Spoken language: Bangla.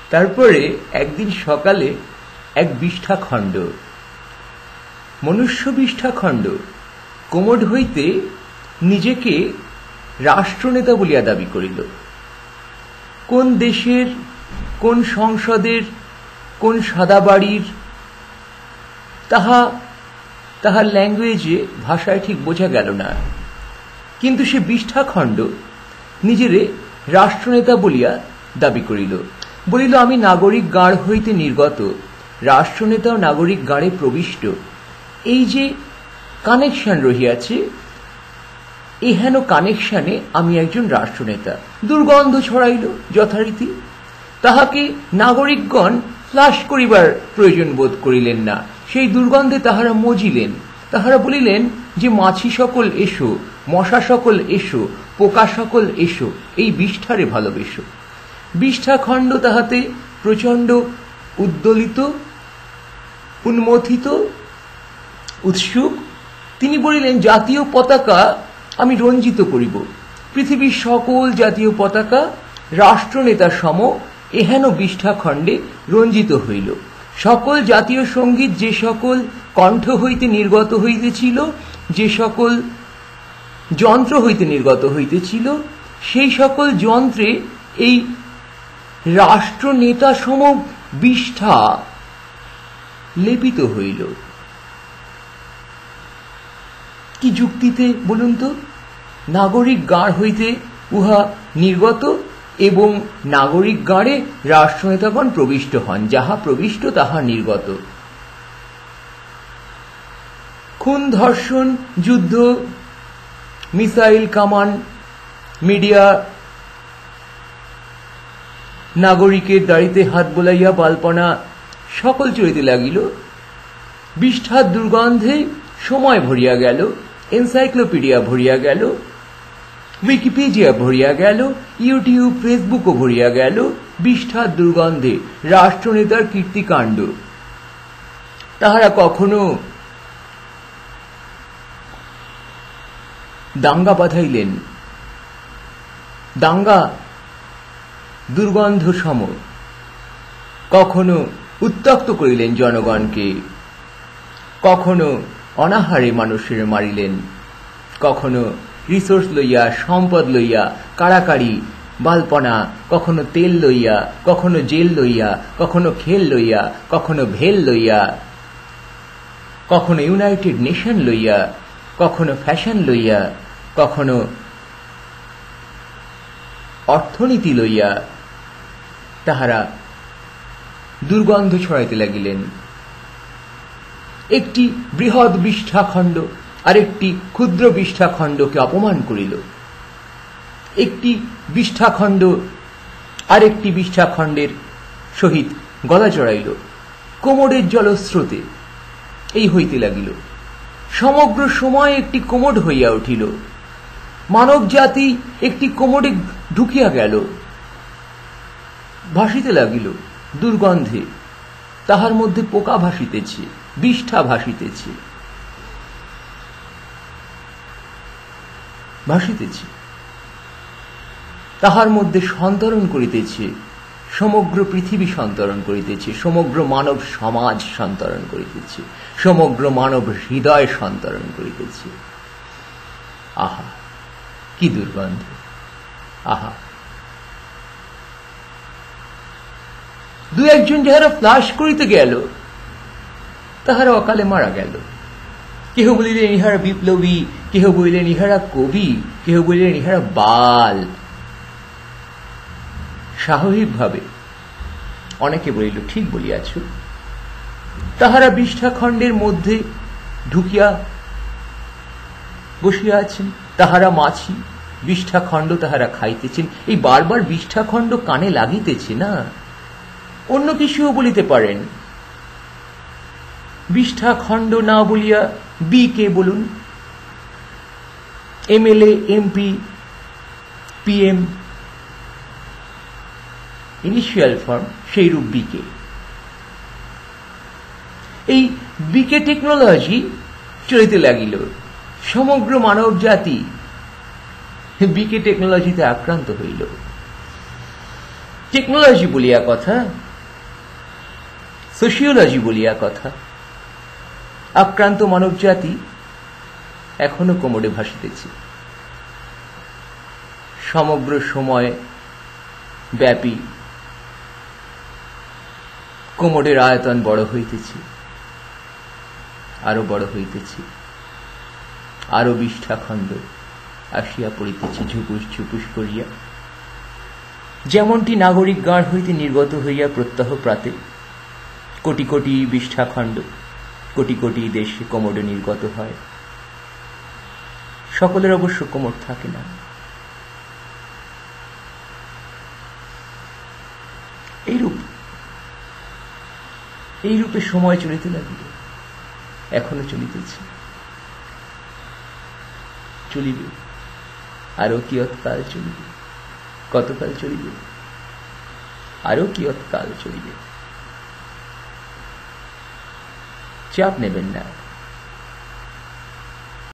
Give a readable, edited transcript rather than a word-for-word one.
তারপরে একদিন সকালে এক বিষ্ঠাখণ্ড, মনুষ্য বিষ্ঠাখণ্ড কোমর হইতে নিজেকে রাষ্ট্রনেতা বলিয়া দাবি করিল। কোন দেশের, কোন সংসদের, কোন সাদা বাড়ির, তাহার ল্যাঙ্গুয়েজে, ভাষায় ঠিক বোঝা গেল না, কিন্তু সে বিষ্ঠাখণ্ড নিজেরে রাষ্ট্রনেতা বলিয়া দাবি করিল। বলিল, আমি নাগরিক গাঁড় হইতে নির্গত, রাষ্ট্রনেতা ও নাগরিক গাঁড়ে প্রবিষ্ট। এই যে কানেকশন রহিয়াছে, এহেন কানেকশনে আমি একজন রাষ্ট্রনেতা। দুর্গন্ধ ছড়াইল যথারীতি। তাহাকে নাগরিকগণ ফ্লাশ করিবার প্রয়োজন বোধ করিলেন না। সেই দুর্গন্ধে তাহারা মজিলেন। তাহারা বলিলেন যে, মাছি সকল এসো, মশা সকল এসো, পোকা সকল এসো, এই বিষ্ঠারে ভালোবেসো। বিষ্ঠাখণ্ড তাহাতে প্রচণ্ড উদ্দোলিত, উন্মথিত, উৎসুক। তিনি বলিলেন, জাতীয় পতাকা আমি রঞ্জিত করিব। পৃথিবীর সকল জাতীয় পতাকা রাষ্ট্রনেতা সম এহেন বিষ্ঠাখণ্ডে রঞ্জিত হইল। সকল জাতীয় সঙ্গীত যে সকল কণ্ঠ হইতে নির্গত হইতেছিল, যে সকল যন্ত্র হইতে নির্গত হইতেছিল, সেই সকল যন্ত্রে এই রাষ্ট্রনেতা সম বিষ্ঠা লেপিত হইল। কি যুক্তিতে বলুন তো? নাগরিক গাঁড় হইতে উহা নির্গত এবং নাগরিক গাঁড়ে রাষ্ট্রনেতাগণ প্রবিষ্ট হন। যাহা প্রবিষ্ট তাহা নির্গত। খুন, ধর্ষণ, যুদ্ধ, মিসাইল, কামান, মিডিয়া, নাগরিকের দাড়িতে হাত বোলাইয়া বালপনা সকল চলিতে লাগিল। বিষ্ঠার দুর্গন্ধে সময় ভরিয়া গেল, এনসাইক্লোপিডিয়া ভরিয়া গেল, উইকিপিডিয়া ভরিয়া গেল, ইউটিউব, ফেসবুকও ভরিয়া গেল বিষ্ঠার দুর্গন্ধে রাষ্ট্রনেতার কীর্তিকাণ্ড। তাহারা কখনো দাঙ্গা বাঁধাইলেন, দাঙ্গা দুর্গন্ধ সম, কখনো উত্ত্যক্ত করিলেন জনগণকে, কখনো অনাহারে মানুষের মারিলেন, কখনো রিসোর্স লইয়া, সম্পদ লইয়া কাড়াকাড়ি বালপনা, কখনো তেল লইয়া, কখনো জেল লইয়া, কখনো খেল লইয়া, কখনো ভেল লইয়া, কখনো ইউনাইটেড নেশন লইয়া, কখনো ফ্যাশন লইয়া, কখনো অর্থনীতি লইয়া তাহারা দুর্গন্ধ ছড়াইতে লাগিলেন। একটি বৃহৎ বিষ্ঠাখণ্ড আরেকটি ক্ষুদ্র বিষ্ঠাখণ্ডকে অপমান করিল। একটি বিষ্ঠাখণ্ড আরেকটি বিষ্ঠাখণ্ডের সহিত গলা জড়াইল। কোমরের জলস্রোতে এই হইতে লাগিল। সমগ্র সময় একটি কোমর হইয়া উঠিল। মানব জাতি একটি কোমরে ঢুকিয়া গেল, ভাসিতে লাগিল দুর্গন্ধে। তাহার মধ্যে পোকা ভাসিতেছে, বিষ্ঠা ভাসিতেছে, ভাসিতেছে। তাহার মধ্যে সন্তরণ করিতেছে, সমগ্র পৃথিবী সন্তরণ করিতেছে, সমগ্র মানব সমাজ সন্তরণ করিতেছে, সমগ্র মানব হৃদয় সন্তরণ করিতেছে। আহা, কি দুর্গন্ধ! আহা, দু একজন যাহারা ফ্লাশ করিতে গেল তাহারা অকালে মারা গেল। কেহ বলিলেন ইহারা বিপ্লবী, কেহ বলিলেন ইহারা কবি, কেহ বলিলেন ইহারা বাল। স্বাভাবিকভাবে অনেকে বলিল, ঠিক বলিয়াছ। তাহারা বিষ্ঠাখণ্ডের মধ্যে ঢুকিয়া বসিয়া আছেন। তাহারা মাছি, বিষ্ঠাখণ্ড তাহারা খাইতেছেন। এই বারবার বিষ্ঠাখণ্ড কানে লাগিতেছে না। অন্য কিছুও বলিতে পারেন। বিষ্ঠাখণ্ড না বলিয়া বি কে বলুন। MLA, MP, PM, initial form সেই রূপ বিকে। এই বিকে টেকনোলজি চলিতে লাগিল। সমগ্র মানব জাতি বিকে টেকনোলজিতে আক্রান্ত হইল। টেকনোলজি বলিয়া কথা, সোশিওলজি বলিয়া কথা, আক্রান্ত মানব জাতি এখনো কোমরে ভাসিতেছে। সমগ্র সময় ব্যাপী কোমরের আয়তন বড় হইতেছে, আরো বড় হইতেছে, আরো বিষ্ঠাখণ্ড আসিয়া পড়িতেছে ঝুপুস ঝুপুস করিয়া। যেমনটি নাগরিক গাঁড় হইতে নির্গত হইয়া প্রত্যহ প্রাতে কোটি কোটি বিষ্ঠাখণ্ড কোটি কোটি দেশে কোমরে নির্গত হয়। সকলের অবশ্য কোমর থাকে না। এইরূপে সময় চলিতে লাগিল, এখনো চলিতেছে, চলিবে, আরো কিয়ৎকাল চলিবে, কতকাল চলিবে, আরো কিয়ৎকাল চলিবে। চাপ নেবেন না।